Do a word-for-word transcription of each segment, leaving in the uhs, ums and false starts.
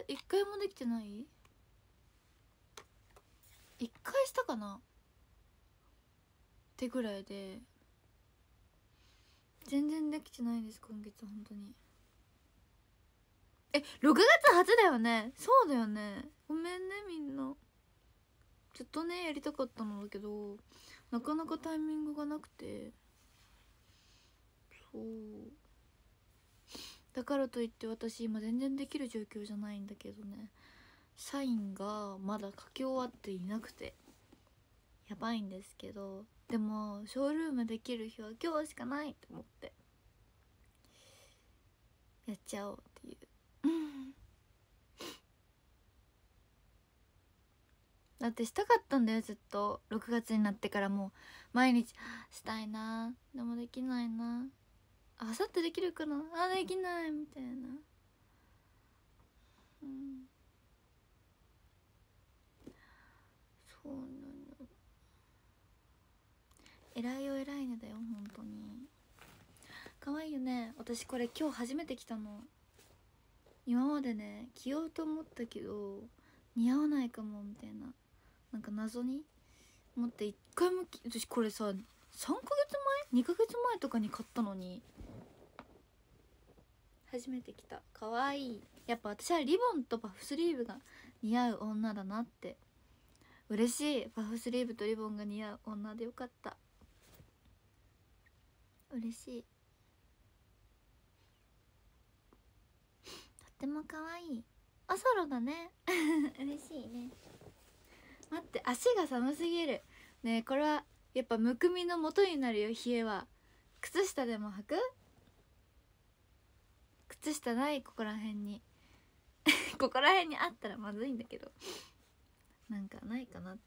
一回もできてない？一回したかなってぐらいで、全然できてないです。今月本当に。え、ろくがつ初だよね。そうだよね。ごめんねみんな。ずっとねやりたかったのだけど、なかなかタイミングがなくて、そうだからといって私今全然できる状況じゃないんだけどね。サインがまだ書き終わっていなくてやばいんですけど、でもショールームできる日は今日しかないと思ってやっちゃおうっていうだってしたかったんだよずっと。ろくがつになってからもう毎日したいな、でもできないな、あさってできるかな、あできないみたいな、うん、そうなの。偉いよ偉いねだよ本当に。可愛いよね。私これ今日初めて着たの。今までね着ようと思ったけど似合わないかもみたいな、なんか謎に思って一回もき、私これささんかげつまえにかげつまえとかに買ったのに初めて着た。可愛い。やっぱ私はリボンとパフスリーブが似合う女だなって。嬉しい。パフスリーブとリボンが似合う女でよかった。嬉しい。とっても可愛い。おそろだね嬉しいね。待って、足が寒すぎるね。えこれはやっぱむくみの元になるよ。冷えは靴下でも履く？靴下ない？ここら辺にここら辺にあったらまずいんだけど、なんかないかなって。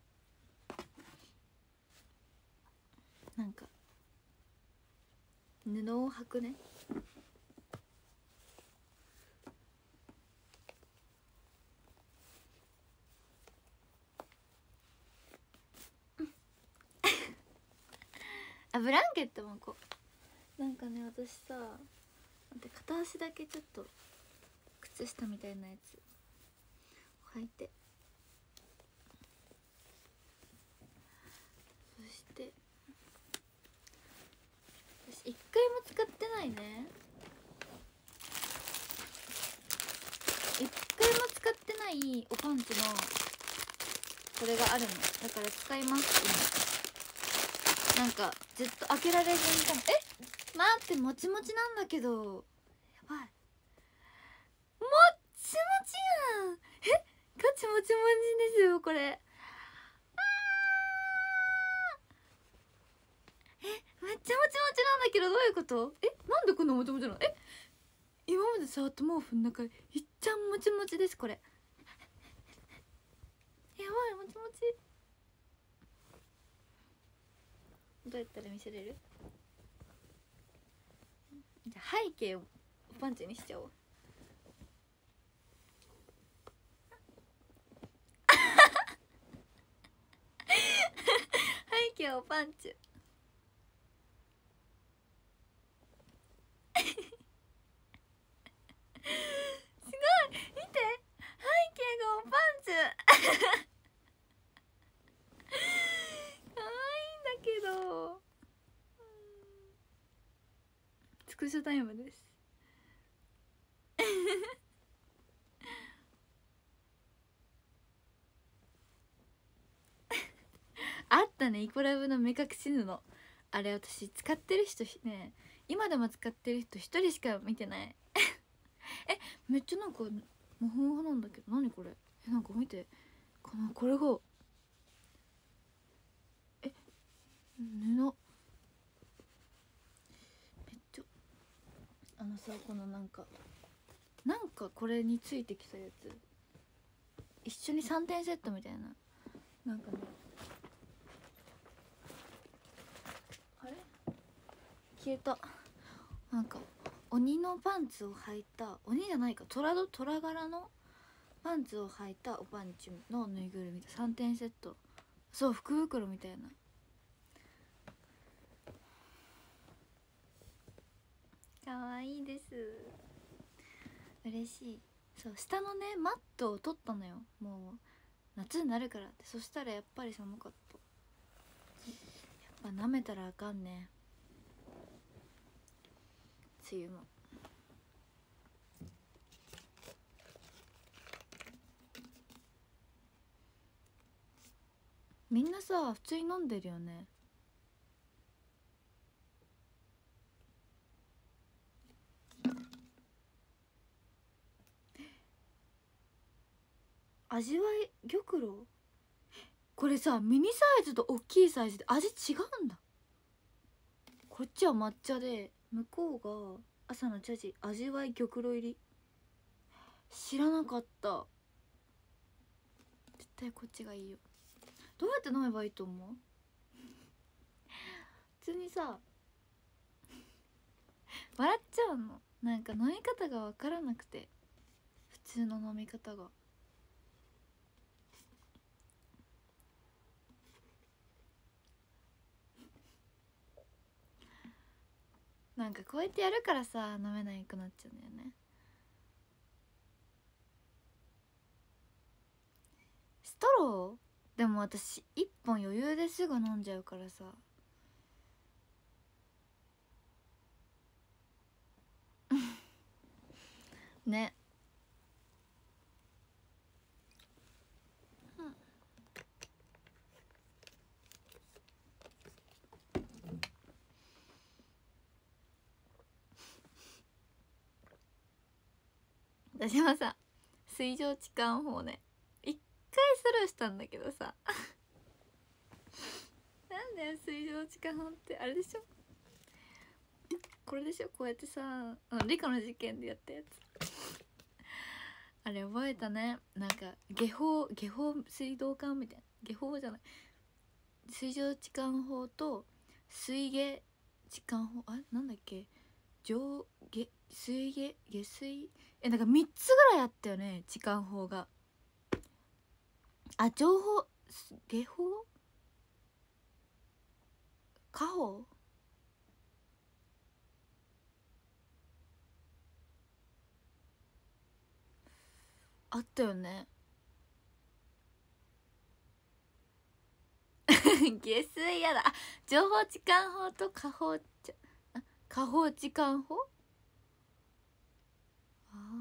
なんか布を履くね。あ、ブランケットもこうなんかね、私さ待って片足だけちょっと靴下みたいなやつ履いて、そして私一回も使ってないね。一回も使ってないおパンツのこれがあるのだから使います今。なんかずっと開けられずにたの。え待って、もちもちなんだけど、やばい、もっちもちやん。えガチもちもちですよこれ。あえめっちゃもちもちなんだけど、どういうこと？えなんでこんなもちもちなの？え今まで触った毛布の中でいっちゃんもちもちですこれ。やばい、もちもち。どうやったら見せれる？じゃあ背景をパンチにしちゃおう背景をパンチすごい、見て、背景がおパンツかわいいんだけど。スクショタイムですあったね、イコラブの目隠し布。あれ私使ってる人ね、今でも使ってる人一人しか見てないえめっちゃなんかモフモフなんだけど、何これ。えなんか見て、このこれがえ布めっちゃ、あのさ、このなんかなんかこれについてきたやつ一緒にさんてんセットみたいな、なんかね、あれ消えた。なんか鬼のパンツを履いた、鬼じゃないか、虎の虎柄のパンツを履いたおパンチのぬいぐるみでさんてんセット。そう、福袋みたいな。かわいいです。嬉しい。 そう下のねマットを取ったのよ、もう夏になるからって。そしたらやっぱり寒かった。やっぱ舐めたらあかんね、梅雨も。みんなさ普通に飲んでるよね。味わい玉露、これさミニサイズと大きいサイズで味違うんだ。こっちは抹茶で向こうが朝の茶事味わい玉露入り。知らなかった。絶対こっちがいいよ。どうやって飲めばいいと思う？普通にさ笑っちゃうの、なんか飲み方が分からなくて。普通の飲み方がなんかこうやってやるからさ飲めなくなっちゃうんだよね。ストローでも私いっぽん余裕ですぐ飲んじゃうからさね。うん私はさ水上痴漢法ね一回スルーしたんだけどさなんだよ水上痴漢法ってあれでしょ、これでしょ、こうやってさあの理科の実験でやったやつあれ覚えたね。なんか下法下法水道管みたいな、下法じゃない水上痴漢法と水下痴漢法、あなんだっけ、上下水下下水えなんかみっつぐらいあったよね痴漢法が。あ情報下法下法あったよね下水やだ。あ情報痴漢法と下法ちゃあ下法痴漢法あ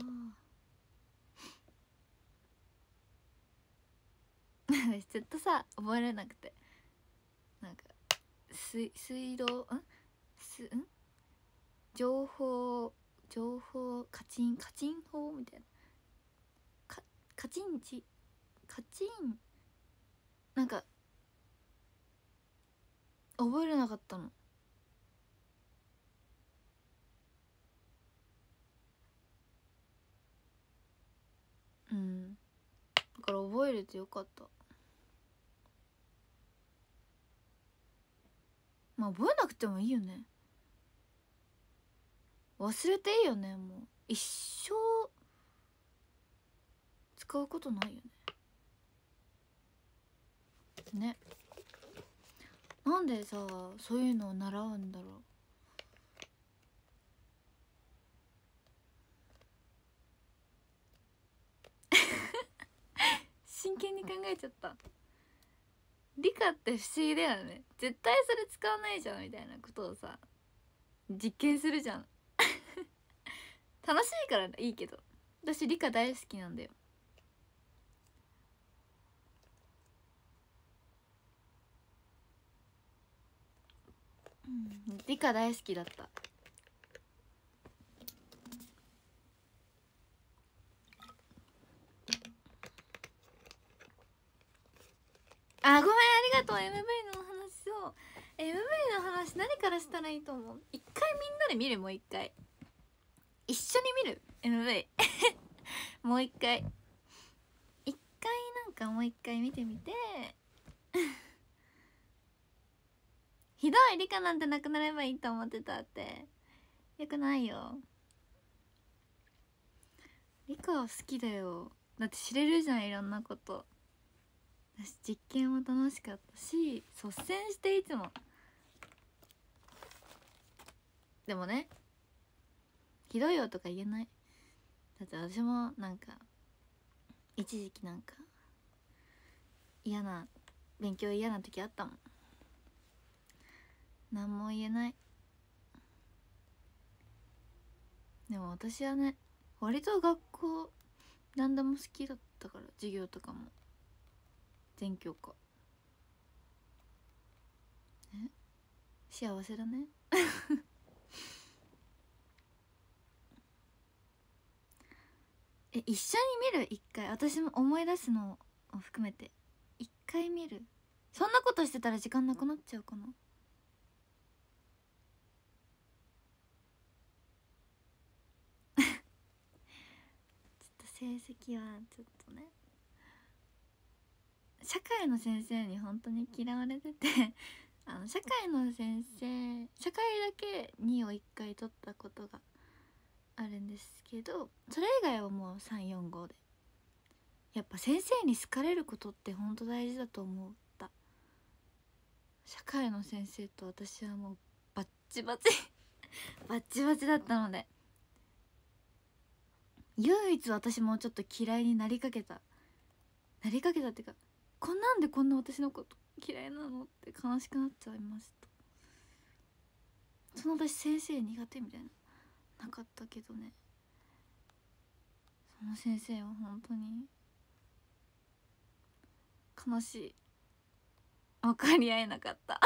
あずっとさ覚えれなくて、なんか水水道んすん情報情報カチンカチン法みたいなかカチンチカチンなんか覚えれなかったの。うんだから覚えれてよかった。まあ覚えなくてもいいよね、忘れていいよね。もう一生使うことないよね。ね、なんでさそういうのを習うんだろう。真剣に考えちゃった。理科って不思議だよね。絶対それ使わないじゃんみたいなことをさ実験するじゃん楽しいからいいけど私理科大好きなんだよ。うん、理科大好きだった。あごめんありがとう。 エムブイ の話を エムブイ の話何からしたらいいと思う。一回みんなで見る。もう一回一緒に見る エムブイ もう一回一回なんかもう一回見てみてひどい理科なんてなくなればいいと思ってたってよくないよ。理科は好きだよ。だって知れるじゃんいろんなこと。私実験も楽しかったし率先していつもでもねひどいよとか言えない。 だって私もなんか一時期なんか嫌な勉強嫌な時あったもん。何も言えない。でも私はね割と学校何でも好きだったから、授業とかも全教科ね、幸せだねえ、一緒に見る？一回私も思い出すのを含めて一回見る？そんなことしてたら時間なくなっちゃうかな。ちょっと成績はちょっとね、社会の先生に本当に嫌われててあの社会の先生、社会だけにをいっかい取ったことがあるんですけど、それ以外はもうさんよんごで、やっぱ先生に好かれることって本当大事だと思った。社会の先生と私はもうバッチバチバッチバチだったので、唯一私もちょっと嫌いになりかけたなりかけたっていうか、こんなんでこんな私のこと嫌いなのって悲しくなっちゃいました。その私先生苦手みたいななかったけどね、その先生は本当に悲しい。分かり合えなかった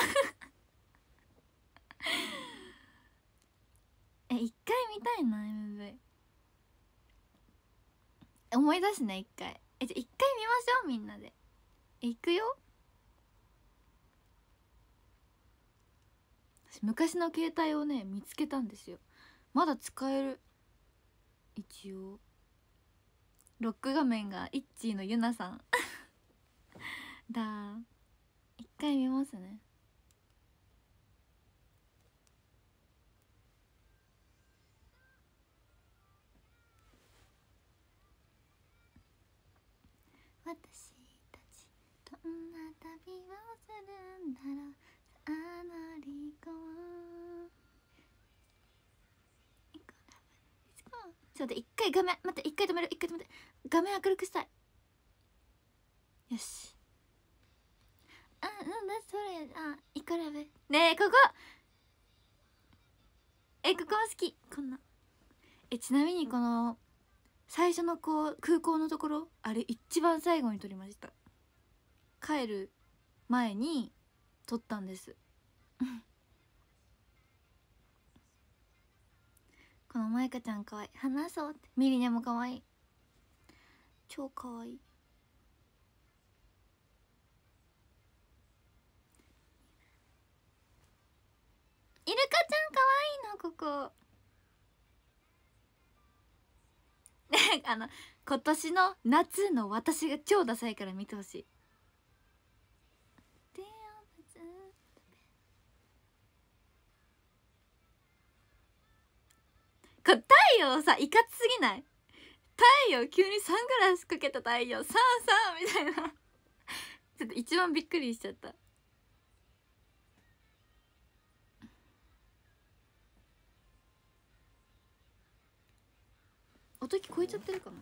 え、一回見たいな エムブイ。 思い出すね一回。え、じゃ一回見ましょうみんなで。え、行くよ。私昔の携帯をね見つけたんですよ。まだ使える。一応ロック画面がイッチーのゆなさんだー。一回見ますね。私たちどんな旅をするんだろう、あのリコちょっと待って、一回画面待って、一回止める、一回止めて、画面明るくしたい。よし。あ、なんだそれ。あ、イコラブねえ、ここえ、ここも好き。こんなえ、ちなみにこの最初のこう空港のところ、あれ一番最後に撮りました。帰る前に撮ったんですこのマイカちゃんかわいい。話そうって。ミリネもかわいい。超かわいい。イルカちゃんかわいいのここあの今年の夏の私が超ダサいから見てほしい。これ太陽さいかつすぎない？太陽急にサングラスかけた太陽さあさあみたいなちょっと一番びっくりしちゃった。音聞こえちゃってるかな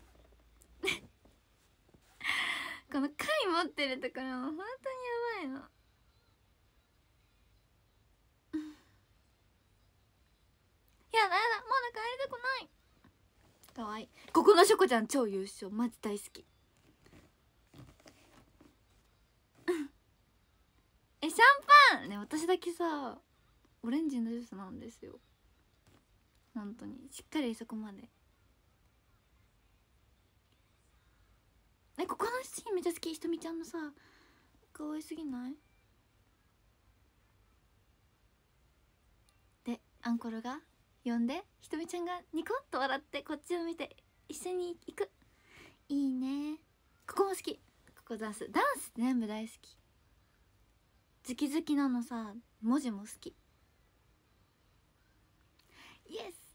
この貝持ってるところも本当にやばいのやだやだ、まだ帰りたくない。かわいい。ここのショコちゃん超優勝、マジ大好きえ、シャンパンね、私だけさオレンジのジュースなんですよ。本当にしっかりそこまで。え、ここのシーンめっちゃ好き。ひとみちゃんのさ可愛すぎない？でアンコロが呼んで、ひとみちゃんがニコッと笑ってこっちを見て一緒に行く。いいね。ここも好き。ここダンスダンス全部大好き。ズキズキなのさ、文字も好き。イエス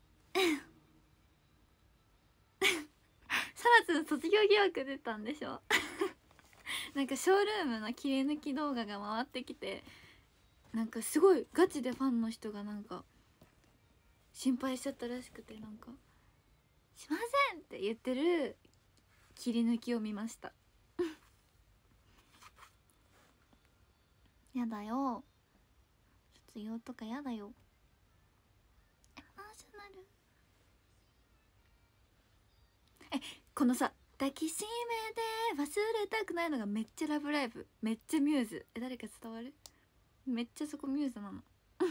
サラツの卒業疑惑出たんでしょなんかショールームの切り抜き動画が回ってきて、なんかすごいガチでファンの人がなんか心配しちゃったらしくて、なんかしませんって言ってる切り抜きを見ましたやだよ、卒業とかやだよ。エモーショナル。え、このさ抱きしめて忘れたくないのがめっちゃラブライブ、めっちゃミューズ。え、誰か伝わる？めっちゃそこミューズなの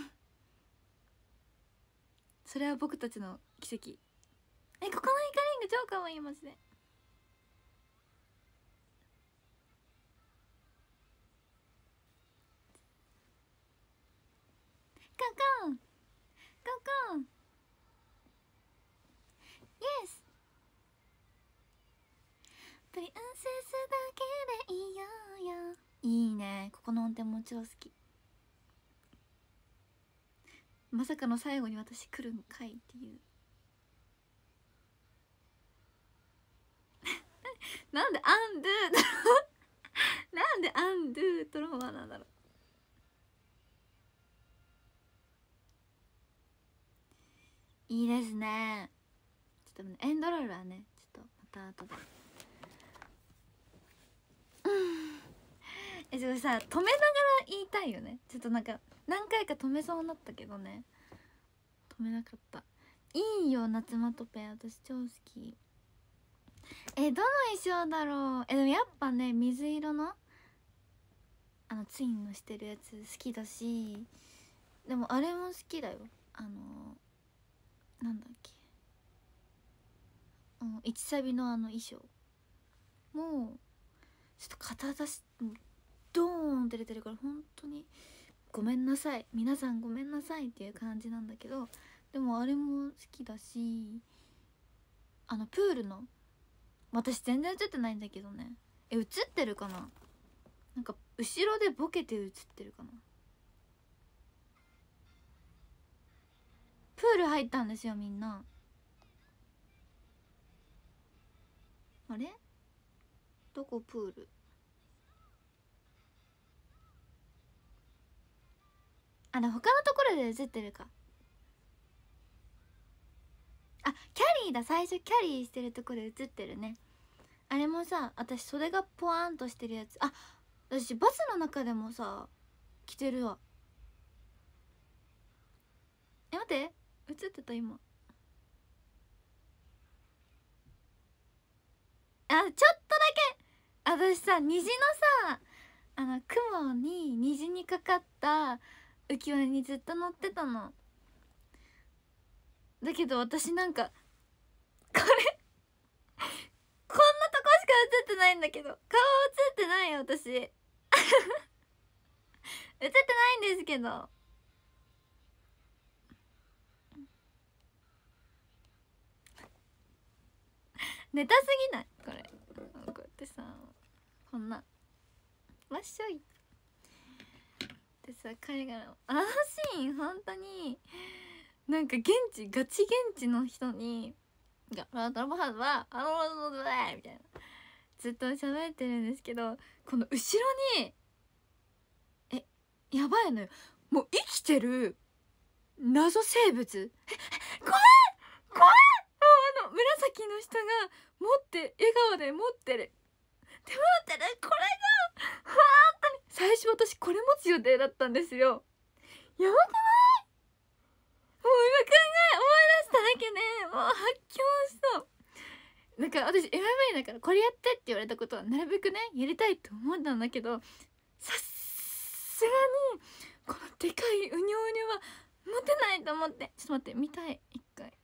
それは僕たちの奇跡。え、ここのイカリング超かわいい、マジで。ココンココンイエスプリンセスだけでいいよよ。いいね、ここの音程も超好き。まさかの最後に私来るんかいっていうなんでアンドゥなんでアンドゥトロマなんだろう。いいですね。ちょっとエンドロールはね、ちょっとまた後でえ、それさ、止めながら言いたいよね。ちょっとなんか何回か止めそうになったけどね、止めなかった。いいよ、夏マトペ、私超好き。え、どの衣装だろう。え、でもやっぱね、水色のあのツインのしてるやつ好きだし、でもあれも好きだよ。あのなんだっけ、うん、いちサビのあの衣装もうちょっと肩出しドーンって出てるから、本当にごめんなさい、皆さんごめんなさいっていう感じなんだけど、でもあれも好きだし、あのプールの、私全然映ってないんだけどね、え、映ってるかな、なんか後ろでボケて映ってるかな。プール入ったんですよみんな。あれどこプール、あれ他のところで映ってるか。あ、キャリーだ、最初キャリーしてるところで映ってるね。あれもさ、私袖がポワーンとしてるやつ、あ、私バスの中でもさ着てるわ。え、待って、映ってた今。あ、ちょっとだけ私さ、虹のさ、あの雲に虹にかかった浮き輪にずっと乗ってたの。だけど私なんかこれこんなとこしか映ってないんだけど、顔映ってないよ私映ってないんですけど。ネタすぎないこれ。こうやってさ、こんなわっしょいでさ、海外のあのシーン本当になんか現地ガチ現地の人に「がドラマハードはあののだ」みたいなずっと喋ってるんですけど、この後ろにえやばいのよ、もう生きてる謎生物、え怖い怖い、もうあの紫の人が持って笑顔で持ってるで持ってる、これが本当に最初私これ持つ予定だったんですよ。やばくない？もう今考え思い出しただけでもう発狂しそう。なんか私 エムエムエー だからこれやってって言われたことはなるべくねやりたいと思ったんだけど、さすがにこのでかいうにょうにょは持てないと思って、ちょっと待って見たい、一回。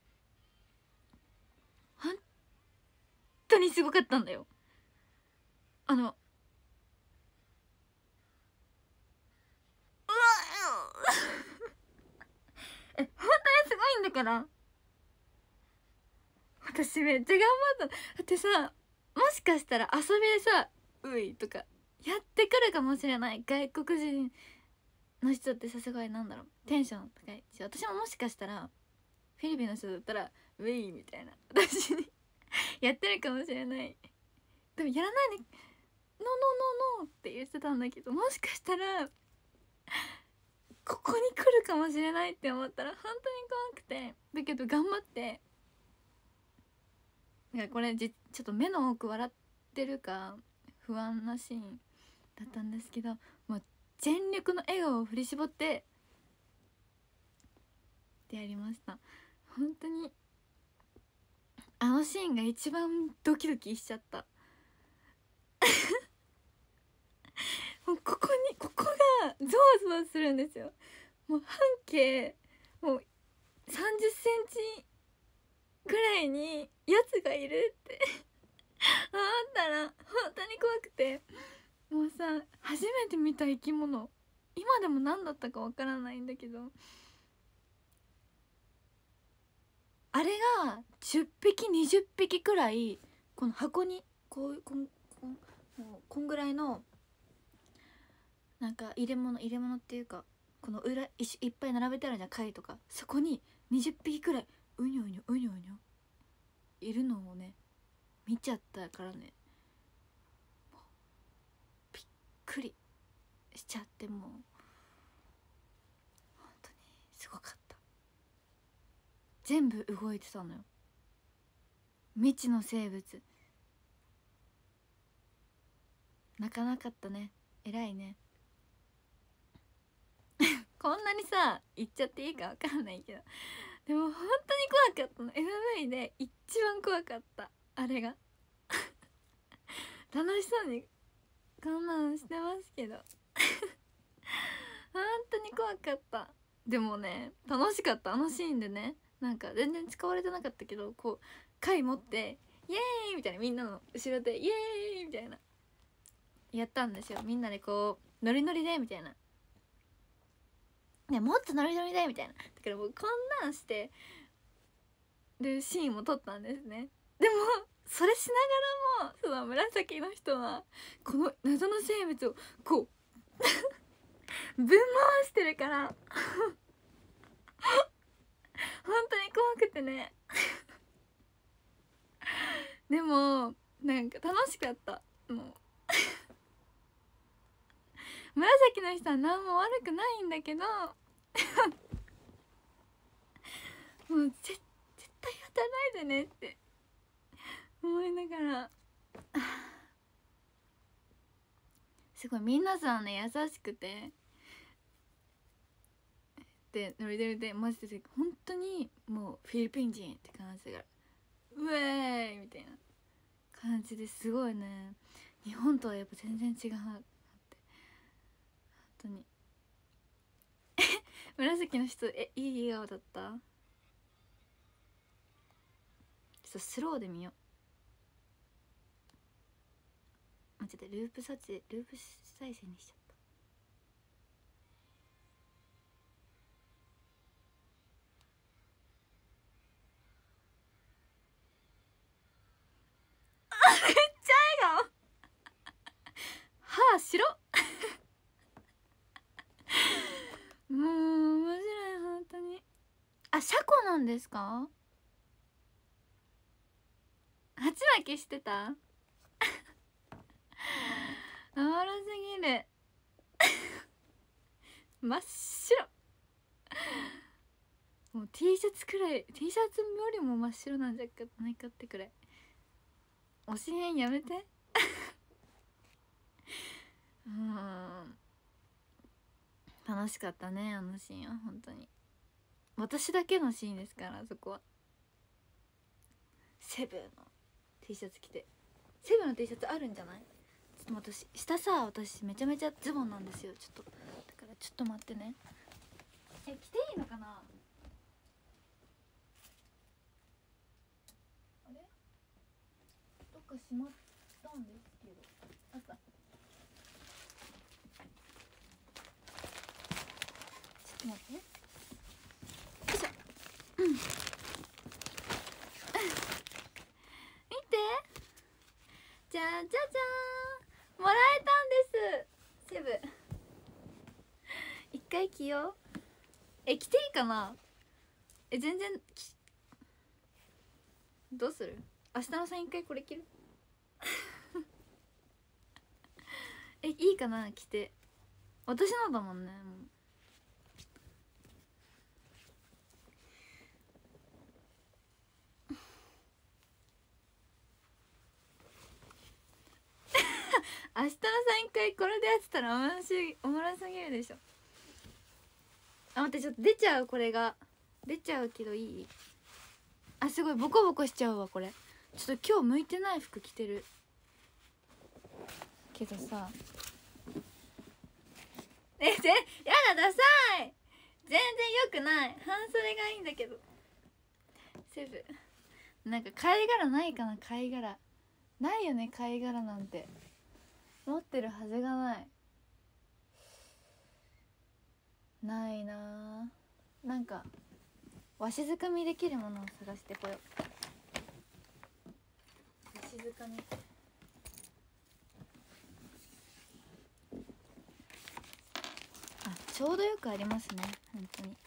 本当にすごかったんだよ。あのうわえ、本当にすごいんだから。私めっちゃ頑張った。だってさ、もしかしたら遊びでさ「うい」とかやってくるかもしれない外国人の人ってさ、すごいなんだろうテンション高いし、私ももしかしたらフィリピンの人だったら「ウェイ」みたいな私にやってるかもしれない。でもやらないで「ノーノーノーノー」って言ってたんだけど、もしかしたらここに来るかもしれないって思ったら本当に怖くて、だけど頑張ってだからこれじちょっと目の奥笑ってるか不安なシーンだったんですけど、もう全力の笑顔を振り絞ってってやりました。本当にあのシーンが一番ドキドキしちゃったもうここにここがゾワゾワするんですよ。もう半径もうさんじゅっセンチぐらいにやつがいるって思ったら本当に怖くて、もうさ初めて見た生き物、今でも何だったかわからないんだけど、あれがじゅっぴきにじゅっぴきくらいこの箱にこうこんこんもうこんぐらいのなんか入れ物入れ物っていうか、この裏いいっぱい並べてあるじゃん貝とか、そこににじゅっぴきくらいうにょうにょうにょうにょいるのをね見ちゃったからね、もうびっくりしちゃって、もう本当にすごかった。全部動いてたのよ、未知の生物。泣かなかったね、偉いねこんなにさ言っちゃっていいかわかんないけど、でも本当に怖かったの。 エムブイ で一番怖かったあれが楽しそうにこんなのしてますけど本当に怖かった。でもね楽しかった、あのシーンでね。なんか全然使われてなかったけど、こう貝持ってイエーイみたいな、みんなの後ろでイエーイみたいなやったんですよ。みんなでこうノリノリでみたいな、ね、もっとノリノリでみたいな、だからもうこんなんしてるシーンも撮ったんですね。でもそれしながらもその紫の人はこの謎の生物をこうぶん回してるから本当に怖くてねでもなんか楽しかった。もう紫の人は何も悪くないんだけどもう絶絶対当たらないでねって思いながらすごい皆さんね優しくてでノリノリでマジで本当にもうフィリピン人って感じがうえーいみたいな感じですごいね、日本とはやっぱ全然違うなって本当に紫の人えいい笑顔だった。ちょっとスローで見よう。待ってループ撮影ループ再生にしちゃった。めっちゃ笑顔はあ白もう面白い本当に。あ、シャコなんですか？鉢巻きしてたおもろすぎる真っ白もう T シャツくらい T シャツよりも真っ白なんじゃないかってくらい。推し変やめてうん楽しかったねあのシーンは。本当に私だけのシーンですからそこは。セブの T シャツ着て、セブの T シャツあるんじゃない？ちょっと待って、下さ私めちゃめちゃズボンなんですよ。ちょっとだからちょっと待ってね。え、着ていいのかな？あれどっかしまったんですけど、あった。ちょっと待ってよいしょうん見て、じゃじゃじゃーん、もらえたんです。セブ一回着よう。え、着ていいかな？え、全然どうする？明日のさん一回これ着るえ、いいかな着て。私のだもんね。もう明日のサイン会これでやってたらおもろしおもろすぎるでしょ。あ、待って、ちょっと出ちゃう。これが出ちゃうけどいい？あ、すごいボコボコしちゃうわこれ。ちょっと今日向いてない服着てるけどさ、え、ぜ、やだ、ダサい。全然良くない。半袖がいいんだけど。セブなんか貝殻ないかな。貝殻ないよね。貝殻なんて持ってるはずがない。ないなぁ。なんかわしづかみできるものを探してこよう。わしづかみ、あ、ちょうどよくありますね本当に。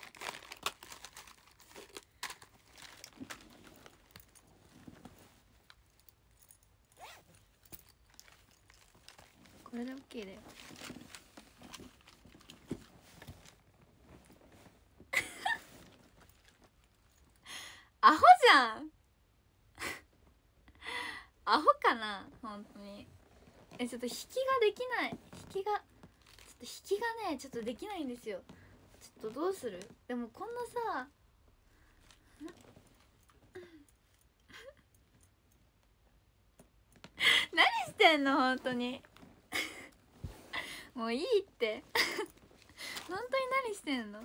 これで OK だよ。アホじゃんアホかな本当に。え、ちょっと引きができない。引きがちょっと引きがねちょっとできないんですよ。ちょっとどうする？でもこんなさ何してんの本当にもういいって本当に何してんの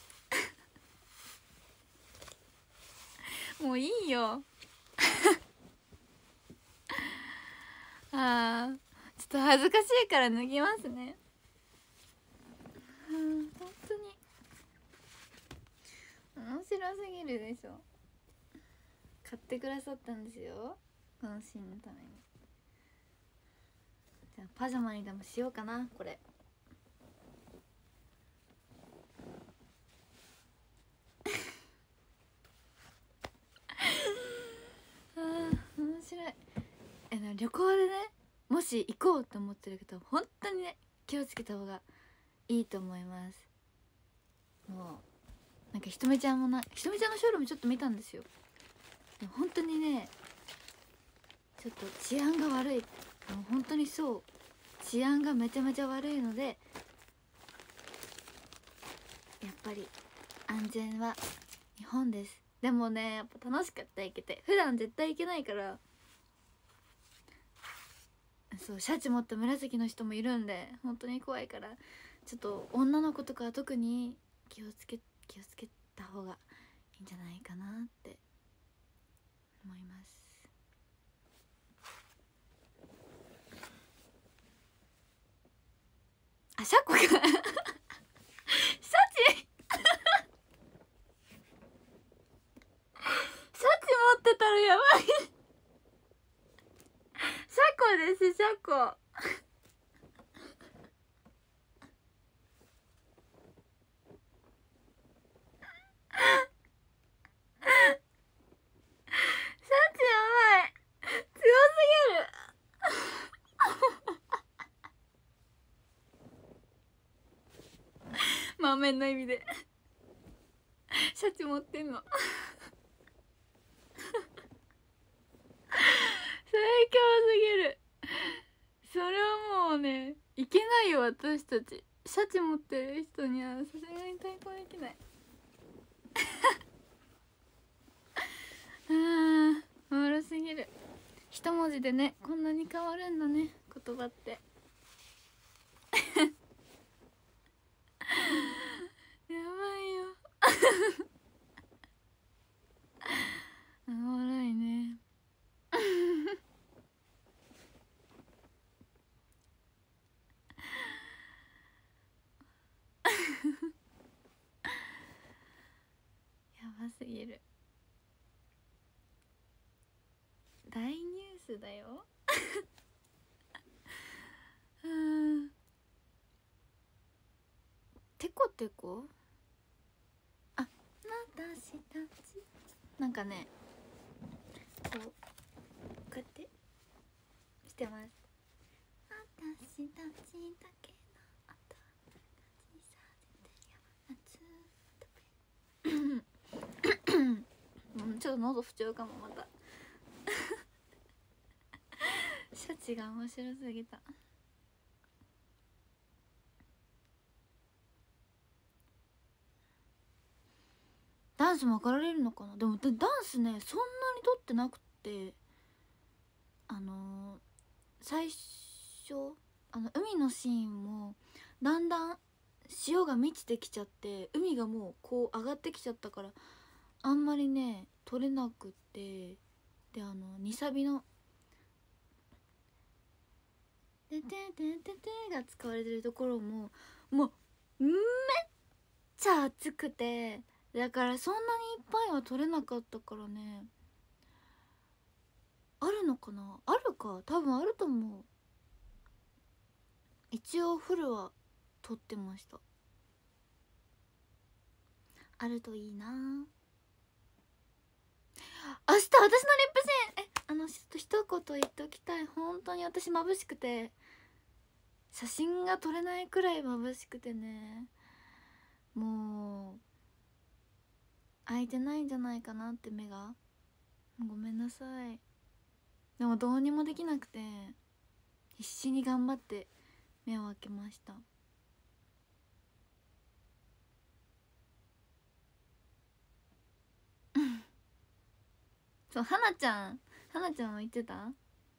もういいよあー、ちょっと恥ずかしいから脱ぎますね。うん、本当に面白すぎるでしょ。買ってくださったんですよこのシーンのために。じゃあパジャマにでもしようかなこれあー面白い。え、旅行でねもし行こうと思ってる方は本当にね気をつけた方がいいと思います。もうなんかひとみちゃんもなひとみちゃんのショールームちょっと見たんですよ。でも本当にねちょっと治安が悪い。もう本当にそう治安がめちゃめちゃ悪いので、やっぱり安全は日本です。でもねやっぱ楽しかった行けて。普段絶対行けないから。そうシャチ持った紫の人もいるんで本当に怖いから、ちょっと女の子とかは特に気をつけ気をつけた方がいいんじゃないかなって思います。あ、シャコがシャチシャチ持ってたらやばいシャコですシャコシャチやばい強すぎる満面の意味でシャチ持ってんの最強すぎる。それはもうねいけないよ私たち。シャチ持ってる人にはさすがに対抗できないあーおもろすぎる。一文字でねこんなに変わるんだね言葉ってやばいよおもろいねやばすぎる。大ニュースだようんテコテコあ、私たちなんかねこうこうやってしてます。私たちだけの音感じさせてよ夏うんちょっと喉不調かもまたシャチが面白すぎた。ダンスも分かられるのかな。でもダンスねそんなに撮ってなくて、あのー、最初あの海のシーンもだんだん潮が満ちてきちゃって海がもうこう上がってきちゃったからあんまりね撮れなくて、であのにサビの「ててててて」が使われてるところももうめっちゃ熱くて、だからそんなにいっぱいは撮れなかったからね。あるのかな、あるか、多分あると思う。一応フルは撮ってました。あるといいな。明日私のリップシーン、えあのちょっと一言言っておきたい。本当に私眩しくて写真が撮れないくらい眩しくてね、もう開いてないんじゃないかなって目が。ごめんなさい。でもどうにもできなくて必死に頑張って目を開けました。そう、はなちゃんはなちゃんも言ってた。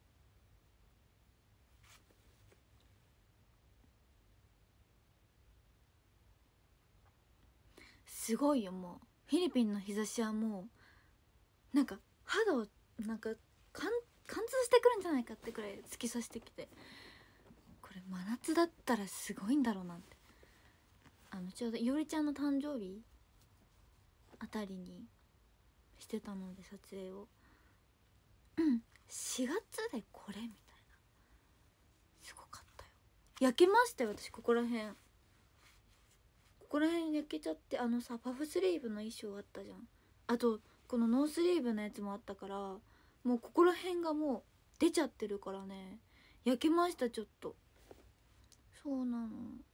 すごいよ。もうフィリピンの日差しはもうなんか肌をなんか貫貫通してくるんじゃないかってくらい突き刺してきて、これ真夏だったらすごいんだろうなって。あのちょうどいおりちゃんの誕生日あたりにしてたので撮影を、うんしがつでこれみたいな、すごかったよ。焼けましたよ私。ここら辺ここら辺焼けちゃって、あのさパフスリーブの衣装あったじゃん、あとこのノースリーブのやつもあったから、もうここら辺がもう出ちゃってるからね、焼けましたちょっと。そうなの。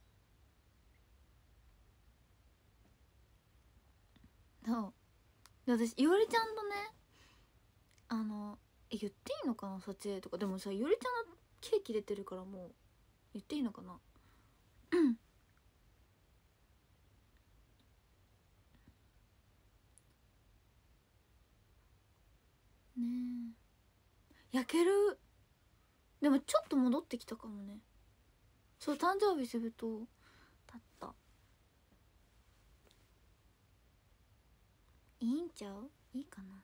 そうで私いおりちゃんとね、あのえ言っていいのかな撮影とか。でもさいおりちゃんのケーキ出てるからもう言っていいのかな。うんねえ焼ける。でもちょっと戻ってきたかもね。そう誕生日するとたった。いいんちゃう、いいかな。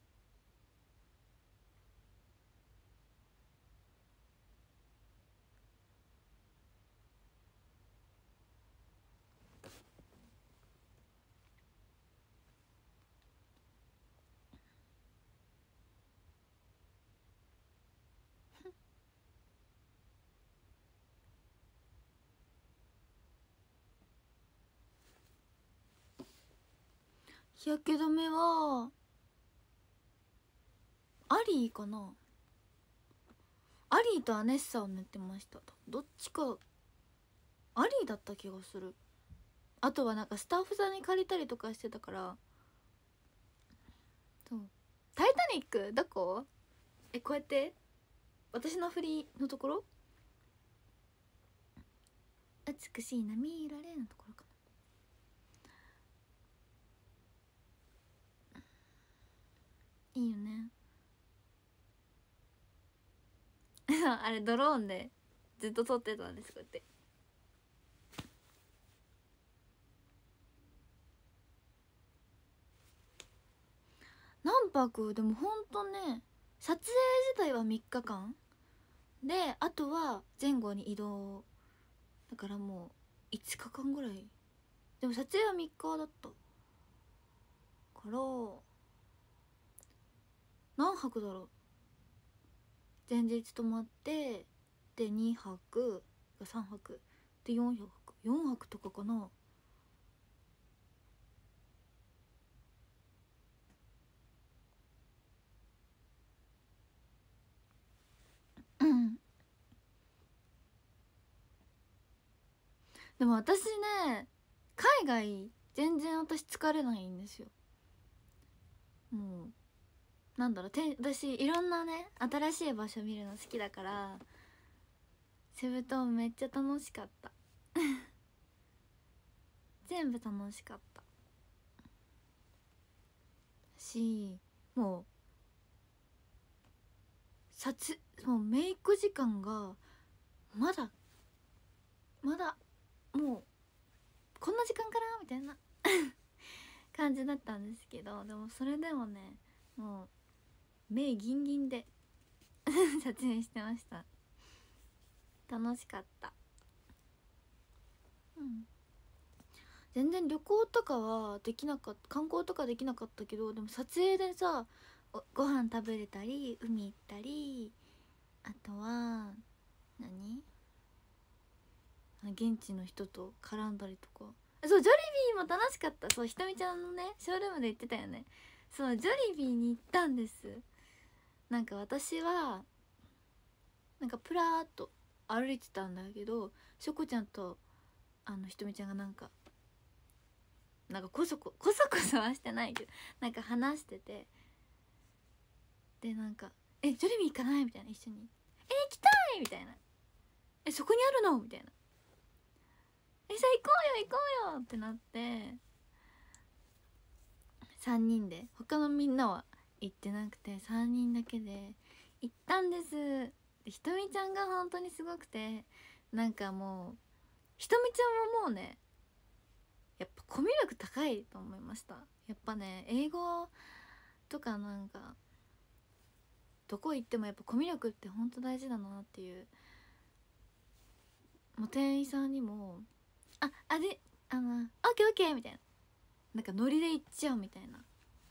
日焼け止めはアリーかな。アリーとアネッサを塗ってました。どっちかアリーだった気がする。あとはなんかスタッフさんに借りたりとかしてたから。そうタイタニックどこ、えこうやって私の振りのところ、美しい波色れのところかな。いいよねあれドローンでずっと撮ってたんです。こうやって何泊でもほんとね、撮影自体はみっかかんで、あとは前後に移動だからもういつかかんぐらい。でも撮影はみっかだったから何泊だろう。前日泊まってでにはくがさんぱくでよんはくよんはくとかかな。うんでも私ね海外全然私疲れないんですよ。もうなんだろう、て私いろんなね新しい場所見るの好きだから、セブ島めっちゃ楽しかった全部楽しかったし、もう撮もうメイク時間がまだまだもうこんな時間からみたいな感じだったんですけど、でもそれでもねもう目ギンギンで撮影してました。楽しかった。うん、全然旅行とかはできなかった、観光とかできなかったけど、でも撮影でさご飯食べれたり海行ったり、あとは何現地の人と絡んだりとか、そうジョリビーも楽しかった。そうひとみちゃんのねショールームで言ってたよね。そうジョリビーに行ったんです。なんか私はなんかプラーっと歩いてたんだけど、しょこちゃんとあのひとみちゃんがなんかなんかこそここそこそはしてないけどなんか話してて、でなんか「えジョリビー行かない?」みたいな、一緒に「え行きたい!」みたいな「えそこにあるの?」みたいな「えさあ行こうよ行こうよ!」ってなって、さんにんで、他のみんなは行ってなくてさんにんだけで行ったんです。でひとみちゃんが本当にすごくて、なんかもうひとみちゃんはもうねやっぱコミュ力高いと思いました。やっぱね英語とかなんかどこ行ってもやっぱコミュ力ってほんと大事だなっていう。もう店員さんにも「ああれあのオッケーオッケー」みたいな、なんかノリで行っちゃうみたいな、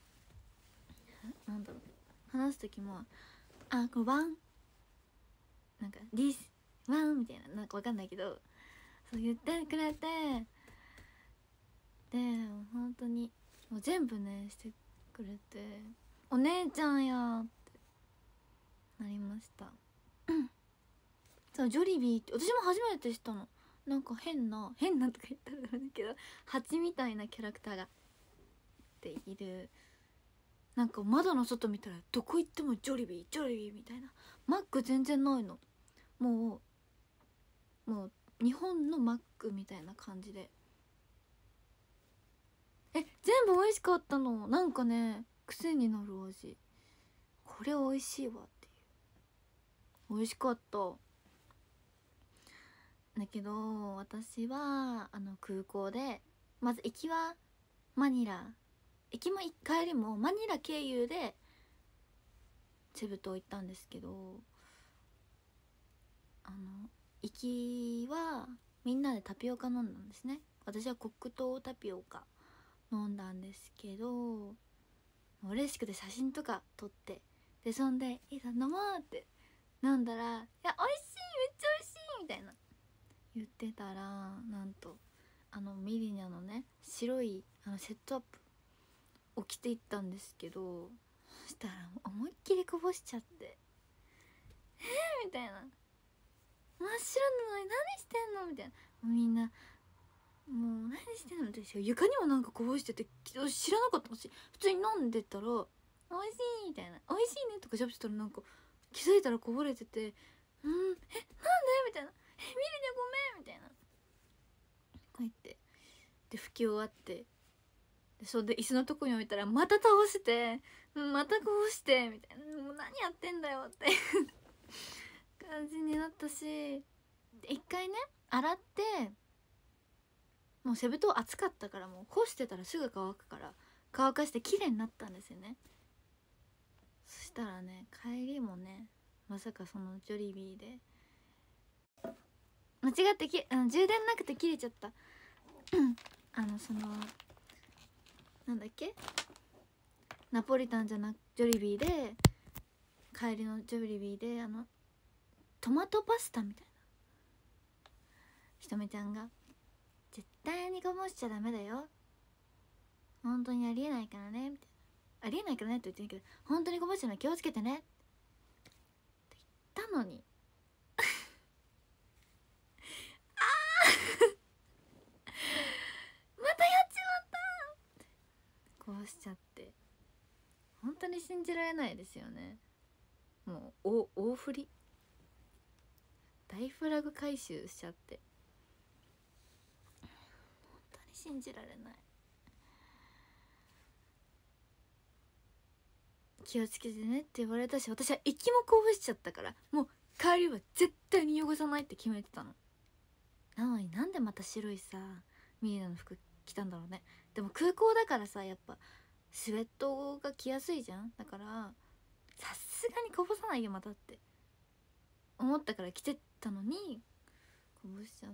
なんだろう、話す時も「あこれワンなんか this ワン」みたいな、なんかわかんないけどそう言ってくれて、で本当にもう全部ねしてくれて、お姉ちゃんやってなりましたそう、ジョリビーって私も初めて知ったの。なんか変な変なとか言ったらダメだけど蜂みたいなキャラクターがっている。なんか窓の外見たらどこ行ってもジョリビージョリビーみたいな。マック全然ないの。もうもう日本のマックみたいな感じで、え全部美味しかったの。なんかね癖になる味、これ美味しいわっていう、美味しかった。だけど私はあの空港でまず行きはマニラ、行きも帰りもマニラ経由でセブ島行ったんですけど、あの行きはみんなでタピオカ飲んだんですね。私は黒糖タピオカ飲んだんですけど、嬉しくて写真とか撮って、でそんで「いいさ飲もう」って飲んだら「いや美味しいめっちゃ美味しい」みたいな言ってたら、なんとあのミリニャのね白いあのセットアップを着ていったんですけど、そしたら思いっきりこぼしちゃって「えー?」みたいな「真っ白なのに何してんの?」みたいな、みんな「もう何してんの?」って床にもなんかこぼしてて知らなかったし、普通に飲んでたら「美味しい」みたいな「美味しいね」とか喋ってたらなんか気づいたらこぼれてて「うんえなんで?」みたいな「えミリニャごめん」みたいなこう言って、で拭き終わって、でそれで椅子のとこに置いたらまた倒してまたこぼしてみたいな、もう何やってんだよって感じになったし、一回ね洗って、もうセブ島暑かったからもう干してたらすぐ乾くから乾かして綺麗になったんですよね。そしたらね帰りもねまさかそのジョリビーで間違ってきあの充電なくて切れちゃったあのそのなんだっけナポリタンじゃなくジョリビーで、帰りのジョリビーであのトマトパスタみたいな、ひとみちゃんが「絶対にこぼしちゃダメだよ本当にありえないからね」みたいな、ありえないからねって言ってるけど本当にこぼしちゃうの気をつけてねって言ったのにあまたやっちまったこうしちゃって、本当に信じじられないですよね。もうお大振り大フラグ回収しちゃって、本当に信じられない。気をつけてねって言われたし、私は息もこぼしちゃったから、もう帰りは絶対に汚さないって決めてたの。なのになんでまた白いさミリナの服着たんだろうね。でも空港だからさ、やっぱスウェットが着やすいじゃん。だからさすがにこぼさないよまたって思ったから着てたのにこぼしちゃって、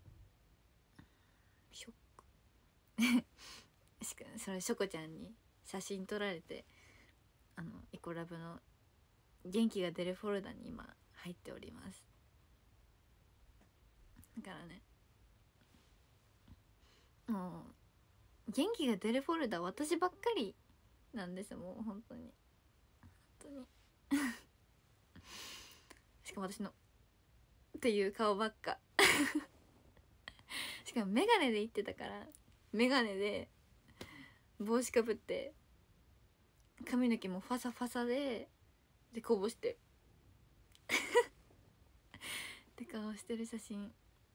ショックしかそれしょこちゃんに写真撮られて、あのイコラブの元気が出るフォルダに今入っております。だからね、もう元気が出るフォルダ私ばっかりなんです。もう本当に本当にしかも私のっていう顔ばっかしかもメガネで言ってたから、メガネで帽子かぶって髪の毛もファサファサででこぼしてって顔してる写真。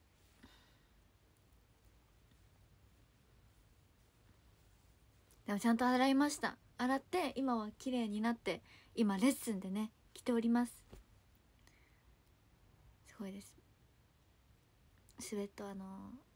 でもちゃんと洗いました。洗って今は綺麗になって、今レッスンでね着ております。すごいです。スウェット、あの